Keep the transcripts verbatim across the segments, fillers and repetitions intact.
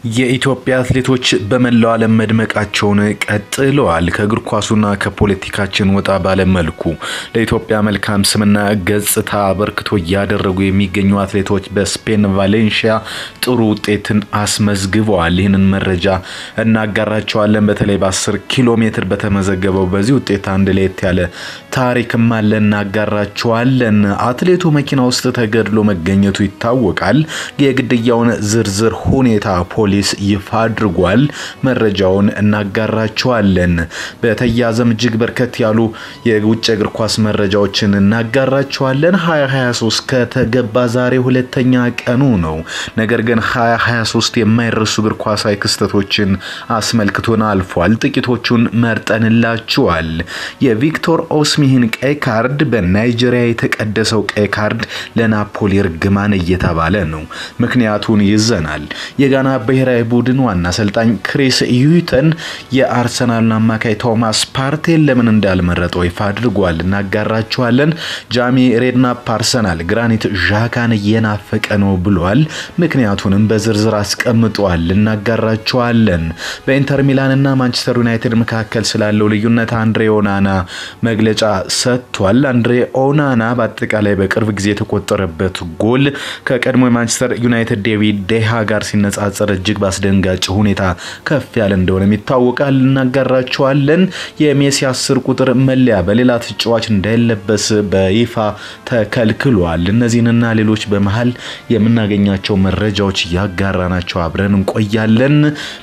የኢትዮጵያ አትሌቶች በመላው ዓለም መድመቃቸውን ቀጥለዋል። ከእግር ኳሱና ከፖለቲካችን ወጣ ባለ መልኩ ለኢትዮጵያ መልካም ስምና ገጽታ አበርክቶ ያደረጉ የሚገኙ አትሌቶች በስፔን ቫሌንሺያ ጥሩ ውጤትን አስመዝግበዋል። ይህንን መረጃ እናጋራቸዋለን። በተለይ በ10 ኪሎ ሜትር በተመዘገበው በዚህ ውጤት አንድ ለየት ያለ ታሪክም አለ፣ እናጋራቸዋለን። አትሌቱ መኪና ውስጥ ተገድሎ መገኘቱ ይታወቃል። የግድያውን ዝርዝር ሁኔታ ፖሊስ ይፋ አድርጓል። መረጃውን እናጋራቸዋለን። በተያዘም እጅግ በርከት ያሉ የውጭ እግር ኳስ መረጃዎችን እናጋራቸዋለን። twenty twenty-three ከተገባ ዛሬ ሁለተኛ ቀኑ ነው። ነገር ግን twenty twenty-three የማይረሱ እግር ኳሳዊ ክስተቶችን አስመልክቶን አልፏል። ጥቂቶቹን መርጠንላችኋል። የቪክቶር ኦስሚህን ቀይ ካርድ በናይጄሪያ የተቀደሰው ቀይ ካርድ ለናፖሊ ርግማን እየተባለ ነው። ምክንያቱን ይዘናል። የጋና ብሔራዊ ቡድን ዋና አሰልጣኝ ክሪስ ዩተን የአርሰናል አማካይ ቶማስ ፓርቴን ለምን እንዳልመረጠው ይፋ አድርጓል። እናጋራቸዋለን። ጃሚ ሬድናፕ አርሰናል ግራኒት ዣካን እየናፈቀ ነው ብሏል። ምክንያቱንም በዝርዝር አስቀምጧል። እናጋራቸዋለን። በኢንተር ሚላንና ማንቸስተር ዩናይትድ መካከል ስላለው ልዩነት አንድሬ ኦናና መግለጫ ሰጥቷል። አንድሬ ኦናና በአጠቃላይ በቅርብ ጊዜ የተቆጠረበት ጎል ከቀድሞ ማንቸስተር ዩናይትድ ዴቪድ ዴሃ ጋር ሲነጻጸር እጅግ ባስደንጋጭ ሁኔታ ከፍ ያለ እንደሆነ ይታወቃል። እናጋራቸዋለን። የሜሲ አስር ቁጥር መለያ በሌላ ተጫዋች እንዳይለበስ በይፋ ተከልክሏል። እነዚህንና ሌሎች በመሃል የምናገኛቸው መረጃዎች ያጋራናቸው አብረን እንቆያለን።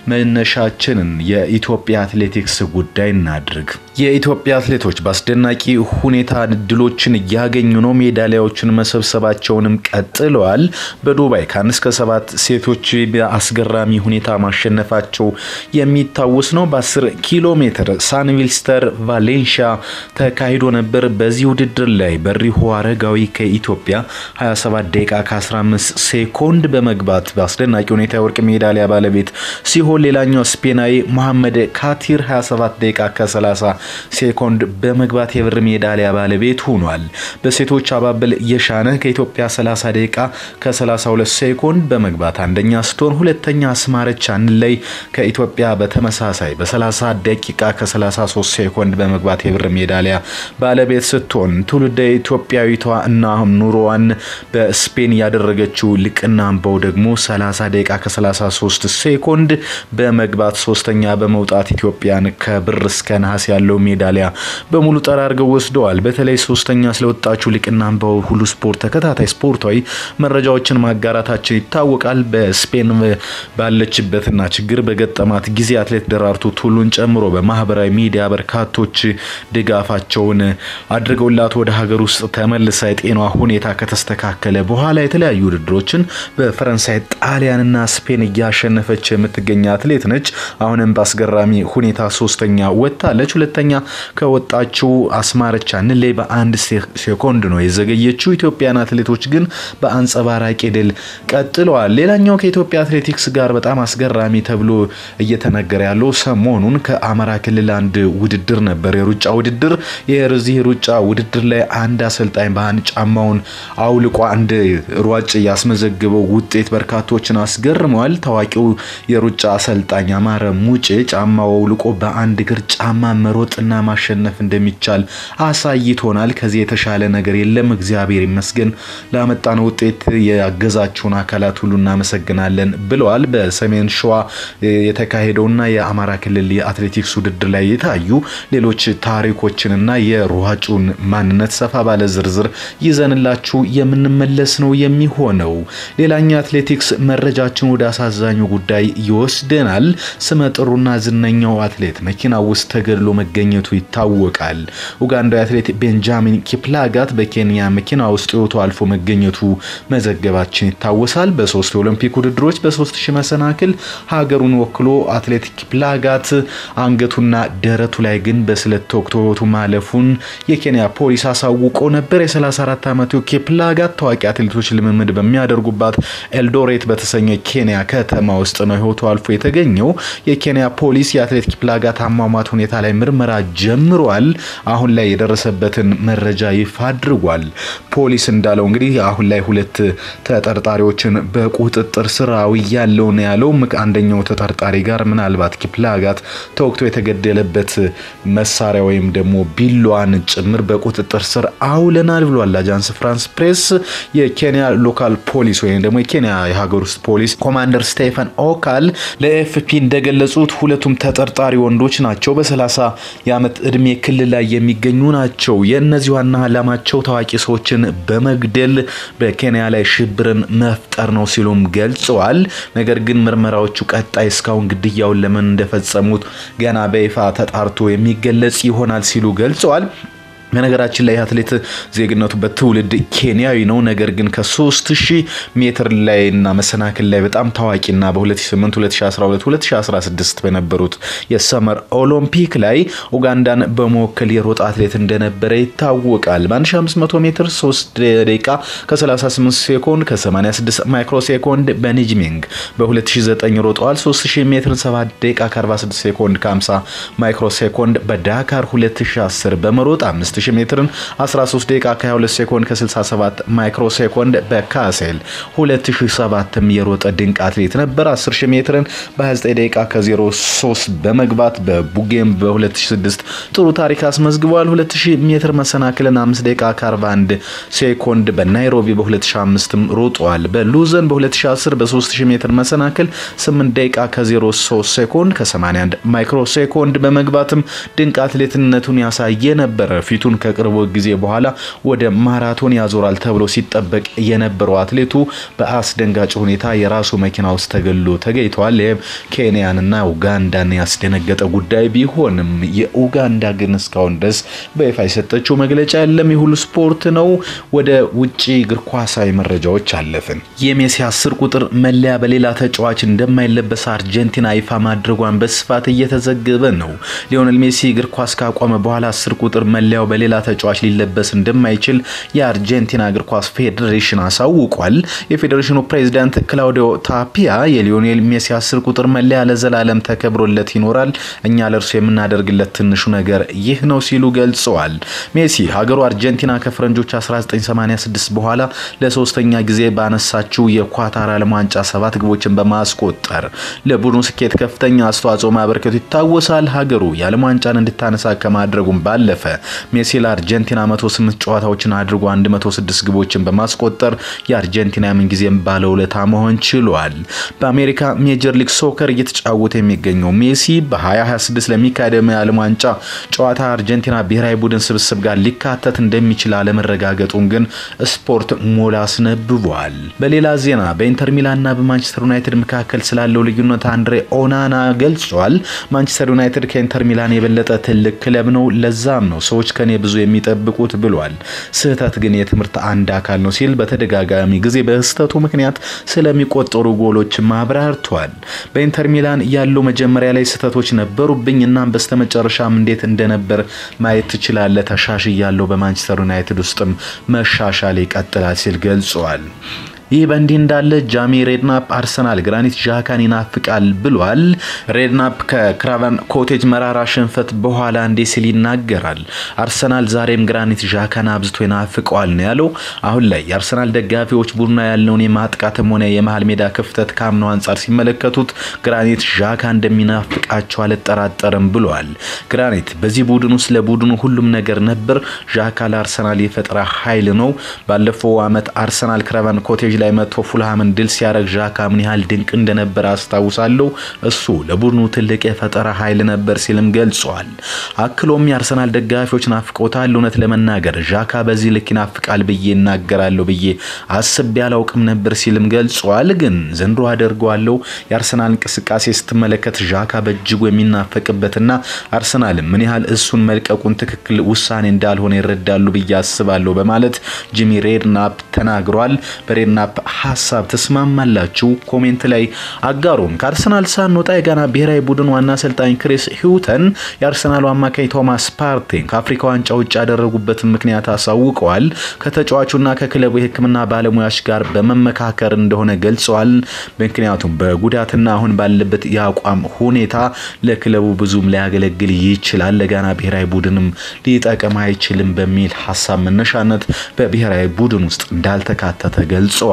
መነሻችንን የኢትዮጵያ አትሌቲክስ ጉዳይ እናድርግ። የኢትዮጵያ አትሌቶች በአስደናቂ ሁኔታ ድሎችን ያገኙ ነው። ሜዳሊያዎችን መሰብሰባቸውንም ቀጥለዋል። በዱባይ ከአንድ እስከ ሰባት ሴቶች በአስገራሚ ሁኔታ ማሸነፋቸው የሚታወስ ነው። በ10 ኪሎ ሜትር ሳንቪልስተር ቫሌንሺያ ተካሂዶ ነበር። በዚህ ውድድር ላይ በሪሁ አረጋዊ ከኢትዮጵያ twenty seven ደቂቃ ከ15 ሴኮንድ በመግባት በአስደናቂ ሁኔታ የወርቅ ሜዳሊያ ባለቤት ሲሆን ሌላኛው ስፔናዊ መሐመድ ካቲር twenty seven ደቂቃ ከ30 ሴኮንድ በመግባት የብር ሜዳሊያ ባለቤት ሆኗል። በሴቶች አባበል የሻነ ከኢትዮጵያ thirty ደቂቃ ከ32 ሴኮንድ በመግባት አንደኛ ስትሆን ሁለተኛ አስማረች አንለይ ከኢትዮጵያ በተመሳሳይ በ30 ደቂቃ ከ33 ሴኮንድ በመግባት የብር ሜዳሊያ ባለቤት ስትሆን ትውልደ ኢትዮጵያዊቷ እና ኑሮዋን በስፔን ያደረገችው ልቅና አምባው ደግሞ thirty ደቂቃ ከ33 ሴኮንድ በመግባት ሶስተኛ በመውጣት ኢትዮጵያን ከብር እስከ ነሐስ ያለው ሜዳሊያ በሙሉ ጠራርገው ወስደዋል። በተለይ ሶስተኛ ስለወጣችው ልቅና አምባው ሁሉ ስፖርት ተከታታይ ስፖርታዊ መረጃዎችን ማጋራታችን ይታወቃል። በስፔን ባለችበትና ችግር በገጠማት ጊዜ አትሌት ደራርቱ ቱሉን ጨምሮ በማህበራዊ ሚዲያ በርካቶች ድጋፋቸውን አድርገውላት ወደ ሀገር ውስጥ ተመልሳ የጤናዋ ሁኔታ ከተስተካከለ በኋላ የተለያዩ ውድድሮችን በፈረንሳይ ጣሊያንና ስፔን እያሸነፈች የምትገኝ አትሌት ነች። አሁንም በአስገራሚ ሁኔታ ሶስተኛ ወጣለች። ሁለተኛ ከወጣችው አስማረች አንለይ በአንድ ሴኮንድ ነው የዘገየችው። ኢትዮጵያን አትሌቶች ግን በአንጸባራቂ ድል ቀጥለዋል። ሌላኛው ከኢትዮጵያ አትሌቲክስ ጋር በጣም አስገራሚ ተብሎ እየተነገረ ያለው ሰሞኑን ከአማራ ክልል አንድ ውድድር ነበር፣ የሩጫ ውድድር። የዚህ ሩጫ ውድድር ላይ አንድ አሰልጣኝ በአንድ ጫማውን አውልቆ አንድ ሯጭ ያስመዘግበው ውጤት በርካቶችን አስገርመዋል። ታዋቂው የሩጫ አሰልጣኝ አማረ ሙጬ ጫማው አውልቆ በአንድ እግር ጫማ መሮጥና ማሸነፍ እንደሚቻል አሳይቶናል። ከዚህ የተሻለ ነገር የለም። እግዚአብሔር ይመስገን ላመጣነው ውጤት ያገዛችሁን አካላት ሁሉ እናመሰግናለን ብለዋል። በሰሜን ሸዋ የተካሄደውና የአማራ ክልል የአትሌቲክስ ውድድር ላይ የታዩ ሌሎች ታሪኮችንና የሯጩን ማንነት ሰፋ ባለ ዝርዝር ይዘንላችሁ የምንመለስ ነው የሚሆነው። ሌላኛው አትሌቲክስ መረጃችን ወደ አሳዛኙ ጉዳይ ይወስደናል። ስመጥሩና ዝነኛው አትሌት መኪና ውስጥ ተገድሎ መገኘቱ ይታወቃል። ኡጋንዳዊ አትሌት ቤንጃሚን ኪፕላጋት በኬንያ መኪና ውስጥ ህይወቱ አልፎ መገኘቱ መዘገባችን ይታወሳል። በሶስት ኦሎምፒክ ውድድሮች በ3000 መሰናክል ሀገሩን ወክሎ አትሌት ኪፕላጋት አንገቱና ደረቱ ላይ ግን በስለት ተወግቶ ማለፉን የኬንያ ፖሊስ አሳውቆ ነበር። የ34 ዓመቱ ኪፕላጋት ታዋቂ አትሌቶች ልምምድ በሚያደርጉባት ኤልዶሬት በተሰኘ ኬንያ ከተማ ውስጥ ነው ህይወቱ አልፎ የተገኘው። የኬንያ ፖሊስ የአትሌት ኪፕላጋት አሟሟት ሁኔታ ላይ ምርመራ ጀምሯል። አሁን ላይ የደረሰበትን መረጃ ይፋ አድርጓል። ፖሊስ እንዳለው እንግዲህ አሁን ላይ ሁለት ተጠርጣሪዎችን በቁጥጥር ስር ያለው ነው ያለው። አንደኛው ተጠርጣሪ ጋር ምናልባት ኪፕላጋት ተወክቶ የተገደለበት መሳሪያ ወይም ደግሞ ቢላዋን ጭምር በቁጥጥር ስር አውለናል ብሏል አጃንስ ፍራንስ ፕሬስ። የኬንያ ሎካል ፖሊስ ወይም ደግሞ የኬንያ የሀገር ውስጥ ፖሊስ ኮማንደር ስቴፈን ኦካል ለኤፍፒ እንደገለጹት ሁለቱም ተጠርጣሪ ወንዶች ናቸው። በሰላሳ የዓመት እድሜ ክልል ላይ የሚገኙ ናቸው። የእነዚህ ዋና ዓላማቸው ታዋቂ ሰዎችን በመግደል በኬንያ ላይ ሽብርን መፍጠር ነው ሲሉም ገልጸዋል። ነገር ግን ምርመራዎቹ ቀጣይ እስካሁን ግድያውን ለምን እንደፈጸሙት ገና በይፋ ተጣርቶ የሚገለጽ ይሆናል ሲሉ ገልጸዋል። በነገራችን ላይ አትሌት ዜግነቱ በትውልድ ኬንያዊ ነው። ነገር ግን ከ3000 ሜትር ላይና መሰናክል ላይ በጣም ታዋቂና በ2008 2012 2016 በነበሩት የሰመር ኦሎምፒክ ላይ ኡጋንዳን በመወከል የሮጣ አትሌት እንደነበረ ይታወቃል። በ1500 ሜትር ሶስት ደቂቃ ከ38 ሴኮንድ ከ86 ማይክሮ ሴኮንድ በኒጅሚንግ በ2009 ሮጠዋል። ሶስት ሺህ ሜትር ሰባት ደቂቃ ከ46 ሴኮንድ ከ50 ማይክሮ ሴኮንድ በዳካር ሁለት ሺህ አስር በመሮጥ አምስት ሺህ ሜትርን አስራ ሶስት ደቂቃ ከ22 ሴኮንድ ከ67 ማይክሮ ሴኮንድ በካሴል ሁለት ሺህ ሰባት የሮጠ ድንቅ አትሌት ነበር። አስር ሺህ ሜትርን በ29 ደቂቃ ከ03 በመግባት በቡጌም በ2006 ጥሩ ታሪክ አስመዝግቧል። ሁለት ሺህ ሜትር መሰናክልን አምስት ደቂቃ ከ41 ሴኮንድ በናይሮቢ በ2005 ሮጧል። በሉዘን በ2010 በ3000 ሜትር መሰናክል ስምንት ደቂቃ ከ03 ሴኮንድ ከ81 ማይክሮ ሴኮንድ በመግባትም ድንቅ አትሌትነቱን ያሳየ ነበር። ፊቱን ከቅርብ ጊዜ በኋላ ወደ ማራቶን ያዞራል ተብሎ ሲጠበቅ የነበረው አትሌቱ በአስደንጋጭ ሁኔታ የራሱ መኪና ውስጥ ተገሎ ተገኝቷል። ኬንያንና ኡጋንዳን ያስደነገጠ ጉዳይ ቢሆንም የኡጋንዳ ግን እስካሁን ድረስ በይፋ የሰጠችው መግለጫ የለም። የሁሉ ስፖርት ነው። ወደ ውጪ እግር ኳሳዊ መረጃዎች አለፍን። የሜሲ አስር ቁጥር መለያ በሌላ ተጫዋች እንደማይለበስ አርጀንቲና ይፋ ማድረጓን በስፋት እየተዘገበ ነው። ሊዮኔል ሜሲ እግር ኳስ ካቆመ በኋላ አስር ቁጥር መለያው በሌላ ተጫዋች ሊለበስ እንደማይችል የአርጀንቲና እግር ኳስ ፌዴሬሽን አሳውቋል። የፌዴሬሽኑ ፕሬዝዳንት ክላውዲዮ ታፒያ የሊዮኔል ሜሲ አስር ቁጥር መለያ ለዘላለም ተከብሮለት ይኖራል፣ እኛ ለርሱ የምናደርግለት ትንሹ ነገር ይህ ነው ሲሉ ገልጸዋል። ሜሲ ሀገሩ አርጀንቲና ከፈረንጆች አስራ ዘጠኝ ሰማንያ ስድስት በኋላ ለሶስተኛ ጊዜ ባነሳችው የኳታር ዓለም ዋንጫ ሰባት ግቦችን በማስቆጠር ለቡድኑ ስኬት ከፍተኛ አስተዋጽኦ ማበርከቱ ይታወሳል። ሀገሩ የዓለም ዋንጫን እንድታነሳ ከማድረጉም ባለፈ ሜሲ ለአርጀንቲና መቶ ስምንት ጨዋታዎችን አድርጎ መቶ ስድስት ግቦችን በማስቆጠር የአርጀንቲና ምንጊዜም ባለውለታ መሆን ችሏል። በአሜሪካ ሜጀር ሊግ ሶከር እየተጫወተ የሚገኘው ሜሲ በ2026 ለሚካሄደው የዓለም ዋንጫ ጨዋታ አርጀንቲና ብሔራዊ ቡድን ስብስብ ጋር ሊካተት እንደሚችል አለመረጋገጡን ግን ስፖርት ሞላ አስነብቧል። በሌላ ዜና በኢንተር ሚላንና በማንቸስተር ዩናይትድ መካከል ስላለው ልዩነት አንድሬ ኦናና ገልጿል። ማንቸስተር ዩናይትድ ከኢንተር ሚላን የበለጠ ትልቅ ክለብ ነው፣ ለዛም ነው ሰዎች ከኔ ብዙ የሚጠብቁት ብሏል። ስህተት ግን የትምህርት አንድ አካል ነው ሲል በተደጋጋሚ ጊዜ በስህተቱ ምክንያት ስለሚቆጠሩ ጎሎች ማብራርቷል። በኢንተር ሚላን ያለው መጀመሪያ ላይ ስህተቶች ነበሩብኝ እና በስተመጨረሻም እንዴት እንደነበር ማየት ትችላለህ። ተሻሽያለሁ፣ በማንቸስተር ዩናይትድ ውስጥም መሻሻል ይቀጥላል ሲል ገልጿል። ይህ በእንዲህ እንዳለ ጃሚ ሬድናፕ አርሰናል ግራኒት ዣካን ይናፍቃል ብሏል። ሬድናፕ ከክራቫን ኮቴጅ መራራ ሽንፈት በኋላ እንዴ ሲል ይናገራል። አርሰናል ዛሬም ግራኒት ዣካን አብዝቶ ይናፍቀዋል ነው ያለው። አሁን ላይ የአርሰናል ደጋፊዎች ቡድኑ ያለውን የማጥቃትም ሆነ የመሃል ሜዳ ክፍተት ካምነው አንጻር ሲመለከቱት ግራኒት ዣካ እንደሚናፍቃቸው አልጠራጠርም ብሏል። ግራኒት በዚህ ቡድን ውስጥ ለቡድኑ ሁሉም ነገር ነበር። ዣካ ለአርሰናል የፈጠራ ኃይል ነው። ባለፈው አመት አርሰናል ክራቫን ኮቴጅ ላይ መጥቶ ፉልሃምን ድል ሲያረግ ዣካ ምን ያህል ድንቅ እንደነበር አስታውሳለሁ። እሱ ለቡድኑ ትልቅ የፈጠራ ኃይል ነበር ሲልም ገልጿል። አክሎም የአርሰናል ደጋፊዎች ናፍቆታል። እውነት ለመናገር ዣካ በዚህ ልክ ይናፍቃል ብዬ እናገራለሁ ብዬ አስቤ አላውቅም ነበር ሲልም ገልጿል። ግን ዘንድሮ አደርገዋለሁ። የአርሰናል እንቅስቃሴ ስትመለከት ዣካ በእጅጉ የሚናፈቅበትና አርሰናል ምን ያህል እሱን መልቀቁን ትክክል ውሳኔ እንዳልሆነ ይረዳሉ ብዬ አስባለሁ በማለት ጂሚ ሬድናፕ ተናግሯል። በሬድናፕ ሐሳብ ተስማማላችሁ? ኮሜንት ላይ አጋሩን። ከአርሰናል ሳንወጣ የጋና ብሔራዊ ቡድን ዋና አሰልጣኝ ክሪስ ሂውተን የአርሰናል አማካይ ቶማስ ፓርቴን ከአፍሪካ ዋንጫ ውጭ ያደረጉበትን ምክንያት አሳውቀዋል። ከተጫዋቹና ከክለቡ የሕክምና ባለሙያዎች ጋር በመመካከር እንደሆነ ገልጸዋል። ምክንያቱም በጉዳትና አሁን ባለበት የአቋም ሁኔታ ለክለቡ ብዙም ሊያገለግል ይችላል፣ ለጋና ብሔራዊ ቡድንም ሊጠቅም አይችልም በሚል ሐሳብ መነሻነት በብሔራዊ ቡድን ውስጥ እንዳልተካተተ ገልጸዋል።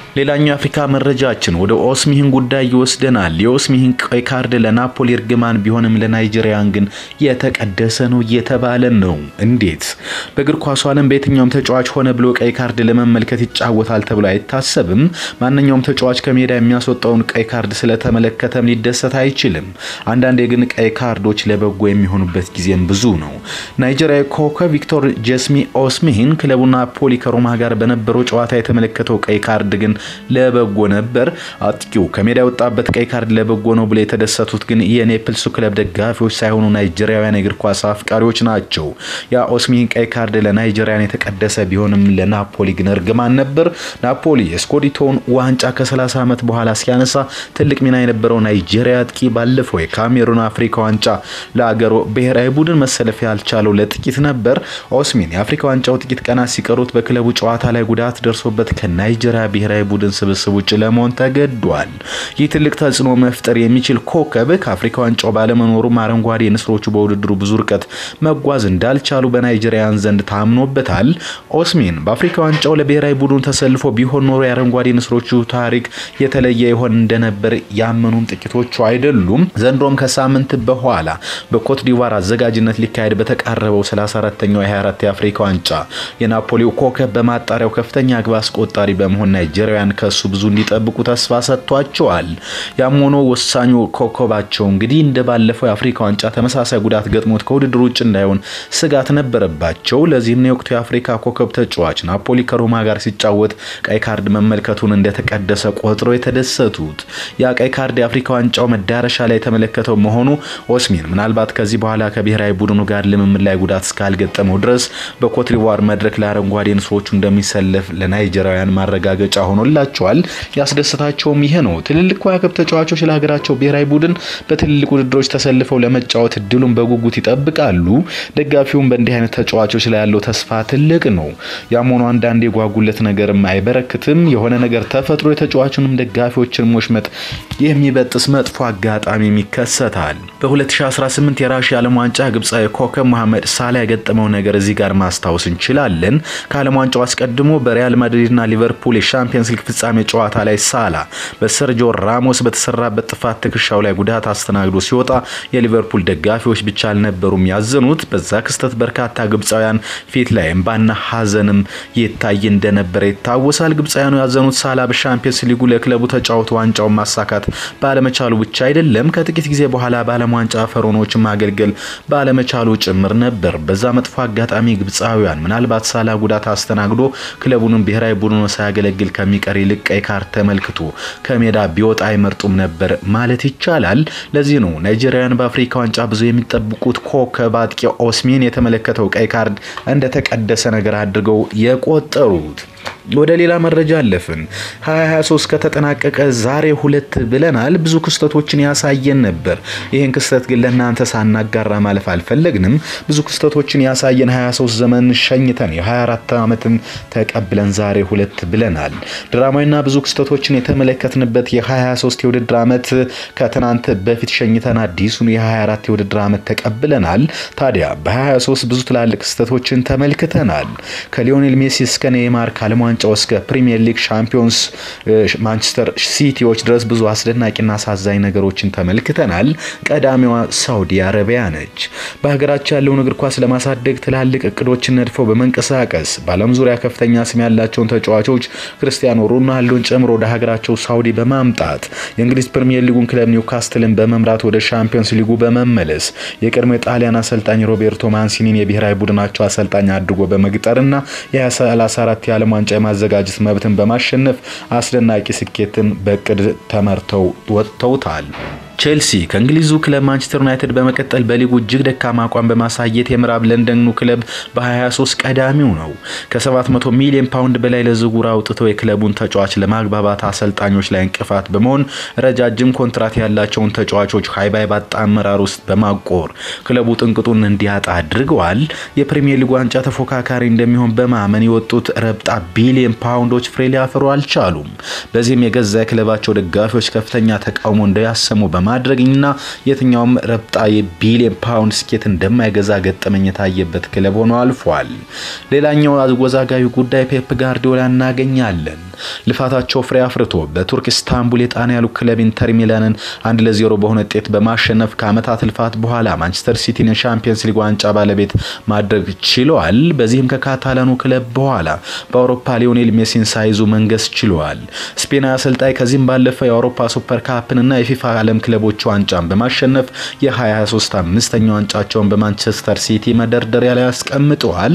ሌላኛው አፍሪካ መረጃችን ወደ ኦስሚህን ጉዳይ ይወስደናል። የኦስሚህን ቀይ ካርድ ለናፖሊ እርግማን ቢሆንም ለናይጄሪያን ግን የተቀደሰ ነው እየተባለ ነው። እንዴት? በእግር ኳሱ ዓለም በየትኛውም ተጫዋች ሆነ ብሎ ቀይ ካርድ ለመመልከት ይጫወታል ተብሎ አይታሰብም። ማንኛውም ተጫዋች ከሜዳ የሚያስወጣውን ቀይ ካርድ ስለተመለከተም ሊደሰት አይችልም። አንዳንዴ ግን ቀይ ካርዶች ለበጎ የሚሆኑበት ጊዜም ብዙ ነው። ናይጄሪያዊ ኮከብ ቪክቶር ጄስሚ ኦስሚህን ክለቡ ናፖሊ ከሮማ ጋር በነበረው ጨዋታ የተመለከተው ቀይ ካርድ ግን ለበጎ ነበር። አጥቂው ከሜዳ የወጣበት ቀይ ካርድ ለበጎ ነው ብለው የተደሰቱት ግን የኔፕልሱ ክለብ ደጋፊዎች ሳይሆኑ ናይጄሪያውያን እግር ኳስ አፍቃሪዎች ናቸው። ያ ኦስሚህን ቀይ ካርድ ለናይጄሪያን የተቀደሰ ቢሆንም ለናፖሊ ግን እርግማን ነበር። ናፖሊ የስኮዲቶውን ዋንጫ ከ30 ዓመት በኋላ ሲያነሳ ትልቅ ሚና የነበረው ናይጄሪያ አጥቂ ባለፈው የካሜሩን አፍሪካ ዋንጫ ለአገሩ ብሔራዊ ቡድን መሰለፍ ያልቻለው ለጥቂት ነበር። ኦስሚህን የአፍሪካ ዋንጫው ጥቂት ቀናት ሲቀሩት በክለቡ ጨዋታ ላይ ጉዳት ደርሶበት ከናይጄሪያ ብሔራዊ ቡድን ስብስብ ውጭ ለመሆን ተገዷል። ይህ ትልቅ ተጽዕኖ መፍጠር የሚችል ኮከብ ከአፍሪካ ዋንጫው ባለመኖሩ አረንጓዴ ንስሮቹ በውድድሩ ብዙ ርቀት መጓዝ እንዳልቻሉ በናይጄሪያን ዘንድ ታምኖበታል። ኦስሚህን በአፍሪካ ዋንጫው ለብሔራዊ ቡድን ተሰልፎ ቢሆን ኖሮ የአረንጓዴ ንስሮቹ ታሪክ የተለየ ይሆን እንደነበር ያመኑም ጥቂቶቹ አይደሉም። ዘንድሮም ከሳምንት በኋላ በኮት ዲቫር አዘጋጅነት ሊካሄድ በተቃረበው ሰላሳ አራተኛው የ24 የአፍሪካ ዋንጫ የናፖሊው ኮከብ በማጣሪያው ከፍተኛ ግብ አስቆጣሪ በመሆን ናይጄሪያውያን ከሱ ብዙ እንዲጠብቁ ተስፋ ሰጥቷቸዋል። ያም ሆኖ ወሳኙ ኮከባቸው እንግዲህ እንደባለፈው የአፍሪካ ዋንጫ ተመሳሳይ ጉዳት ገጥሞት ከውድድሩ ውጭ እንዳይሆን ስጋት ነበረባቸው። ለዚህም ነው የወቅቱ የአፍሪካ ኮከብ ተጫዋች ናፖሊ ከሮማ ጋር ሲጫወት ቀይ ካርድ መመልከቱን እንደተቀደሰ ቆጥረው የተደሰቱት። ያ ቀይ ካርድ የአፍሪካ ዋንጫው መዳረሻ ላይ የተመለከተው መሆኑ ኦስሚህን ምናልባት ከዚህ በኋላ ከብሔራዊ ቡድኑ ጋር ልምምድ ላይ ጉዳት እስካልገጠመው ድረስ በኮት ዲቫር መድረክ ለአረንጓዴ ንስሮቹ እንደሚሰለፍ ለናይጄሪያውያን ማረጋገጫ ሆኖላቸዋል። ያስደስታቸውም ይሄ ነው። ትልልቅ ከዋክብት ተጫዋቾች ለሀገራቸው ብሔራዊ ቡድን በትልልቅ ውድድሮች ተሰልፈው ለመጫወት እድሉን በጉጉት ይጠብቃሉ። ደጋፊውም በእንዲህ አይነት ተጫዋቾች ላይ ያለው ተስፋ ትልቅ ነው። ያም ሆኖ አንዳንዴ የጓጉለት ነገርም አይበረክትም። የሆነ ነገር ተፈጥሮ የተጫዋቹንም ደጋፊዎችን ሞሽመጥ የሚበጥስ መጥፎ አጋጣሚ ይከሰታል። በ2018 የራሺያ ዓለም ዋንጫ ግብጻዊ ኮከብ መሐመድ ሳላ የገጠመው ነገር እዚህ ጋር ማስታወስ እንችላለን። ከዓለም ዋንጫው አስቀድሞ በሪያል ማድሪድና ሊቨርፑል የሻምፒየንስ ሊግ ፍጻሜ ጨዋታ ላይ ሳላ በሰርጂዮ ራሞስ በተሰራበት ጥፋት ትከሻው ላይ ጉዳት አስተናግዶ ሲወጣ የሊቨርፑል ደጋፊዎች ብቻ አልነበሩም ያዘኑት። በዛ ክስተት በርካታ ግብጻውያን ፊት ላይ እንባና ሐዘንም ይታይ እንደነበር ይታወሳል። ግብጻውያኑ ያዘኑት ሳላ በሻምፒየንስ ሊጉ ለክለቡ ተጫውቶ ዋንጫውን ማሳካት ባለመቻሉ ብቻ አይደለም፣ ከጥቂት ጊዜ በኋላ በዓለም ዋንጫ ፈሮኖች ማገልገል ባለመቻሉ ጭምር ነበር። በዛ መጥፎ አጋጣሚ ግብጻውያን ምናልባት ሳላ ጉዳት አስተናግዶ ክለቡንም ብሔራዊ ቡድኑ ሳያገለግል ከሚቀር ይልቅ ቀይ ካርድ ተመልክቶ ከሜዳ ቢወጣ አይመርጡም ነበር ማለት ይቻላል። ለዚህ ነው ናይጄሪያውያን በአፍሪካ ዋንጫ ብዙ የሚጠብቁት ኮከብ አጥቂ ኦስሚህን የተመለከተው ቀይ ካርድ እንደተቀደሰ ነገር አድርገው የቆጠሩት። ወደ ሌላ መረጃ አለፍን። ሃያ ሃያ ሶስት ከተጠናቀቀ ዛሬ ሁለት ብለናል። ብዙ ክስተቶችን ያሳየን ነበር። ይሄን ክስተት ግን ለእናንተ ሳናጋራ ማለፍ አልፈለግንም። ብዙ ክስተቶችን ያሳየን ሃያ ሶስት ዘመን ሸኝተን የ24 ዓመትን ተቀብለን ዛሬ ሁለት ብለናል። ድራማዊና ብዙ ክስተቶችን የተመለከትንበት የ23 የውድድር ዓመት ከትናንት በፊት ሸኝተን አዲሱን የ24 የውድድር ዓመት ተቀብለናል። ታዲያ በ23 ብዙ ትላልቅ ክስተቶችን ተመልክተናል። ከሊዮኔል ሜሲ እስከ ኔይማር ከዓለም ዋንጫው እስከ ፕሪሚየር ሊግ ሻምፒዮንስ ማንቸስተር ሲቲዎች ድረስ ብዙ አስደናቂና አሳዛኝ ነገሮችን ተመልክተናል። ቀዳሚዋ ሳውዲ አረቢያ ነች። በሀገራችን ያለውን እግር ኳስ ለማሳደግ ትላልቅ እቅዶችን ነድፈው በመንቀሳቀስ በዓለም ዙሪያ ከፍተኛ ስም ያላቸውን ተጫዋቾች ክርስቲያኖ ሮናልዶን ጨምሮ ወደ ሀገራቸው ሳውዲ በማምጣት የእንግሊዝ ፕሪሚየር ሊጉን ክለብ ኒውካስትልን በመምራት ወደ ሻምፒዮንስ ሊጉ በመመለስ የቀድሞ ጣሊያን አሰልጣኝ ሮቤርቶ ማንሲኒን የብሔራዊ ቡድናቸው አሰልጣኝ አድርጎ በመቅጠርና የ2034 የዓለም ዋንጫ የማዘጋጀት መብትን በማሸነፍ አስደናቂ ስኬትን በቅድ ተመርተው ወጥተውታል። ቼልሲ ከእንግሊዙ ክለብ ማንቸስተር ዩናይትድ በመቀጠል በሊጉ እጅግ ደካማ አቋም በማሳየት የምዕራብ ለንደኑ ክለብ በ23 ቀዳሚው ነው። ከ700 ሚሊዮን ፓውንድ በላይ ለዝውውር አውጥተው የክለቡን ተጫዋች ለማግባባት አሰልጣኞች ላይ እንቅፋት በመሆን ረጃጅም ኮንትራት ያላቸውን ተጫዋቾች ሃይባይ ባጣ አመራር ውስጥ በማቆር ክለቡ ጥንቅጡን እንዲያጣ አድርገዋል። የፕሪሚየር ሊግ ዋንጫ ተፎካካሪ እንደሚሆን በማመን የወጡት ረብጣ ቢሊዮን ፓውንዶች ፍሬ ሊያፈሩ አልቻሉም። በዚህም የገዛ ክለባቸው ደጋፊዎች ከፍተኛ ተቃውሞ እንዳያሰሙ በማ ማድረግና የትኛውም ረብጣ የቢሊዮን ፓውንድ ስኬት እንደማይገዛ ገጠመኝ የታየበት ክለብ ሆኖ አልፏል። ሌላኛው አወዛጋቢ ጉዳይ ፔፕ ጋርዲዮላ እናገኛለን። ልፋታቸው ፍሬ አፍርቶ በቱርክ ኢስታንቡል የጣሊያኑ ክለብ ኢንተር ሚላንን አንድ ለዜሮ በሆነ ውጤት በማሸነፍ ከዓመታት ልፋት በኋላ ማንቸስተር ሲቲን የሻምፒየንስ ሊግ ዋንጫ ባለቤት ማድረግ ችሏል። በዚህም ከካታላኑ ክለብ በኋላ በአውሮፓ ሊዮኔል ሜሲን ሳይዙ መንገስ ችሏል። ስፔናዊ አሰልጣኝ ከዚህም ባለፈ የአውሮፓ ሱፐር ካፕንና የፊፋ ዓለም ክለቦች ዋንጫን በማሸነፍ የ2023 አምስተኛ ዋንጫቸውን በማንቸስተር ሲቲ መደርደሪያ ላይ አስቀምጠዋል።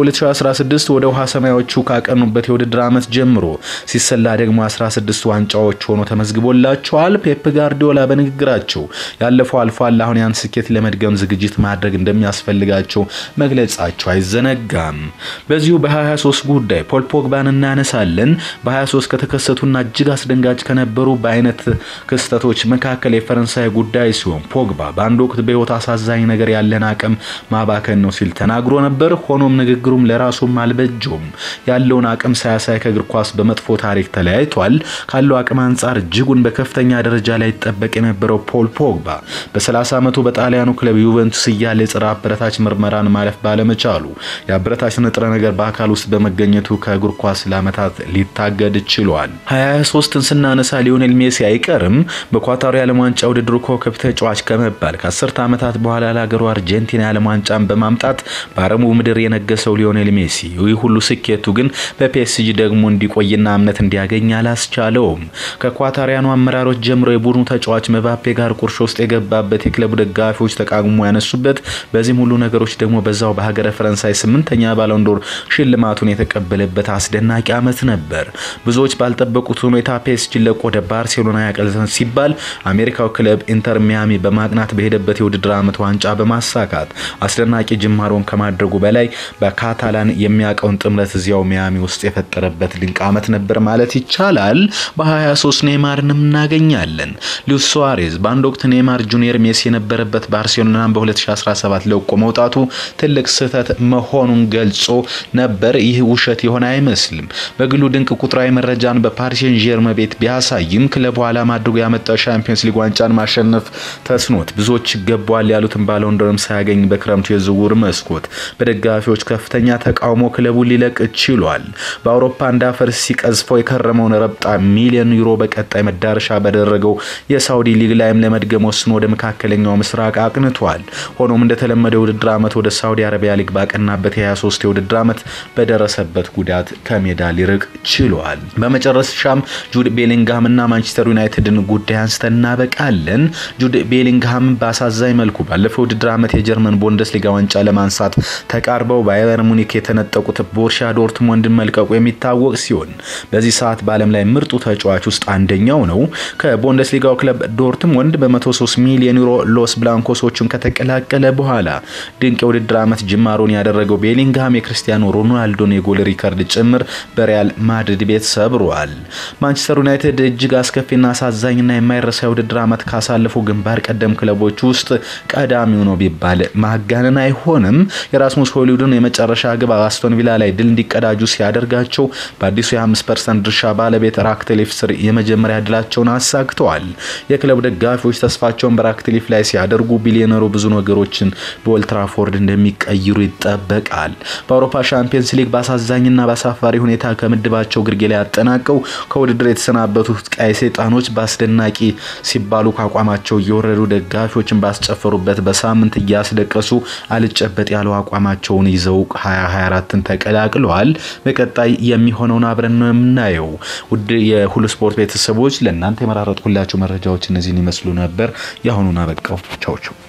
በ2016 ወደ ውሃ ሰማያዎቹ ካቀኑበት የውድድር ዓመት ጀምሮ ሲሰላ ደግሞ አስራ ስድስት ዋንጫዎች ሆኖ ተመዝግቦላቸዋል። ፔፕ ጋርዲዮላ በንግግራቸው ያለፈው አልፏል፣ አሁን ያን ስኬት ለመድገም ዝግጅት ማድረግ እንደሚያስፈልጋቸው መግለጻቸው አይዘነጋም። በዚሁ በ2023 ጉዳይ ፖል ፖግባን እናነሳለን። በ23 ከተከሰቱና እጅግ አስደንጋጭ ከነበሩ በአይነት ክስተቶች መካከል የፈረንሳይ ጉዳይ ሲሆን ፖግባ በአንድ ወቅት በህይወት አሳዛኝ ነገር ያለን አቅም ማባከን ነው ሲል ተናግሮ ነበር። ሆኖም ንግግሩም ለራሱም አልበጀውም። ያለውን አቅም ሳያሳይ ከእግር ኳስ በመጥፎ ታሪክ ተለያይቷል። ካለው አቅም አንጻር እጅጉን በከፍተኛ ደረጃ ላይ ተጠበቅ የነበረው ፖል ፖግባ በ30 ዓመቱ በጣሊያኑ ክለብ ዩቬንቱስ እያለ የጸረ አበረታች ምርመራን ማለፍ ባለመቻሉ የአበረታች ንጥረ ነገር በአካል ውስጥ በመገኘቱ ከእግር ኳስ ለዓመታት ሊታገድ ችሏል። ሃያ ሶስትን ስናነሳ ሊዮኔል ሜሲ አይቀርም በኳታሩ የዓለም ዋንጫ ውድድር ኮከብ ተጫዋች ከመባል ከአስርተ ዓመታት በኋላ ለሀገሩ አርጀንቲና የዓለም ዋንጫን በማምጣት በአረቡ ምድር የነገሰው ሊዮኔል ሜሲ ይህ ሁሉ ስኬቱ ግን በፒኤስጂ ደግሞ እንዲቆይና እምነት እንዲያገኝ አላስቻለውም። ከኳታሪያኑ አመራሮች ጀምሮ የቡድኑ ተጫዋች መባፔ ጋር ቁርሾ ውስጥ የገባበት የክለቡ ደጋፊዎች ተቃውሞ ያነሱበት፣ በዚህም ሁሉ ነገሮች ደግሞ በዛው በሀገረ ፈረንሳይ ስምንተኛ ባሎን ዶር ሽልማቱን የተቀበለበት አስደናቂ ዓመት ነበር። ብዙዎች ባልጠበቁት ሁኔታ ፒኤስጂ ለቆ ወደ ባርሴሎና ያቀልተን ሲባል አሜሪካው ክለብ ኢንተር ሚያሚ በማግናት በሄደበት የውድድር ዓመት ዋንጫ በማሳካት አስደናቂ ጅማሮን ከማድረጉ በላይ በካታላን የሚያቀውን ጥምረት እዚያው ሚያሚ ውስጥ የፈጠረበት ድንቅ ዓመት ነበር ማለት ይቻላል። በ23 ኔይማርንም እናገኛለን። ሉዊስ ሱዋሬዝ በአንድ ወቅት ኔይማር ጁኒየር ሜሲ የነበረበት ባርሴሎናን በ2017 ለቆ መውጣቱ ትልቅ ስህተት መሆኑን ገልጾ ነበር። ይህ ውሸት የሆነ አይመስልም። በግሉ ድንቅ ቁጥራዊ መረጃን በፓሪስ ሴን ዠርመን ቤት ቢያሳይም ክለቡ ዓላማ አድርጎ ያመጣው ሻምፒየንስ ሊግ ዋንጫን ማሸነፍ ተስኖት ብዙዎች ይገባዋል ያሉትን ባሎን ዶርም ሳያገኝ በክረምቱ የዝውውር መስኮት በደጋፊዎች ከፍተኛ ተቃውሞ ክለቡ ሊለቅ ችሏል። በአውሮፓ እንዳፈርስ ሲቀዝፈው የከረመውን ረብጣ ሚሊዮን ዩሮ በቀጣይ መዳረሻ በደረገው የሳውዲ ሊግ ላይም ለመድገም ወስኖ ወደ መካከለኛው ምስራቅ አቅንቷል። ሆኖም እንደተለመደው ውድድር ዓመት ወደ ሳውዲ አረቢያ ሊግ ባቀናበት የ23 የውድድር ዓመት በደረሰበት ጉዳት ከሜዳ ሊርቅ ችሏል። በመጨረሻም ጁድ ቤሊንግሃም እና ማንቸስተር ዩናይትድን ጉዳይ አንስተን እናበቃለን። ጁድ ቤሊንግሃም በአሳዛኝ መልኩ ባለፈው ውድድር ዓመት የጀርመን ቡንደስሊጋ ዋንጫ ለማንሳት ተቃርበው ባየር ሙኒክ የተነጠቁት ቦሩሲያ ዶርትሙንድን መልቀቁ የሚታወቅ ሲሆን በዚህ ሰዓት በዓለም ላይ ምርጡ ተጫዋች ውስጥ አንደኛው ነው። ከቡንደስሊጋው ክለብ ዶርትሙንድ በ103 ሚሊዮን ዩሮ ሎስ ብላንኮሶቹን ከተቀላቀለ በኋላ ድንቅ የውድድር ዓመት ጅማሮን ያደረገው ቤሊንግሃም የክርስቲያኖ ሮናልዶን የጎል ሪከርድ ጭምር በሪያል ማድሪድ ቤት ሰብሯል። ማንቸስተር ዩናይትድ እጅግ አስከፊና አሳዛኝና የማይረሳ የውድድር ዓመት ካሳለፉ ግንባር ቀደም ክለቦች ውስጥ ቀዳሚው ነው ቢባል ማጋነን አይሆንም። የራስሙስ ሆይሉንድን የመጨረሻ ግብ አስቶን ቪላ ላይ ድል እንዲቀዳጁ ሲያደርጋቸው በአዲሱ የ5 ፐርሰንት ድርሻ ባለቤት ራክትሊፍ ስር የመጀመሪያ ድላቸውን አሳክተዋል። የክለቡ ደጋፊዎች ተስፋቸውን በራክትሊፍ ላይ ሲያደርጉ ቢሊዮነሩ ብዙ ነገሮችን በኦልድ ትራፎርድ እንደሚቀይሩ ይጠበቃል። በአውሮፓ ሻምፒየንስ ሊግ በአሳዛኝና በአሳፋሪ ሁኔታ ከምድባቸው ግርጌ ላይ ያጠናቀው ከውድድር የተሰናበቱት ቀይ ሰይጣኖች በአስደናቂ ሲባሉ ከአቋማቸው እየወረዱ ደጋፊዎችን ባስጨፈሩበት በሳምንት እያስለቀሱ አልጨበጥ ያለው አቋማቸውን ይዘው ሃያ ሃያ አራትን ተቀላቅለዋል። በቀጣይ የሚሆነውን አብረን ነው የምናየው። ውድ የሁሉ ስፖርት ቤተሰቦች ለእናንተ የመራረጥኩላችሁ መረጃዎች እነዚህን ይመስሉ ነበር። ያሁኑን አበቃው። ቻው ቻው።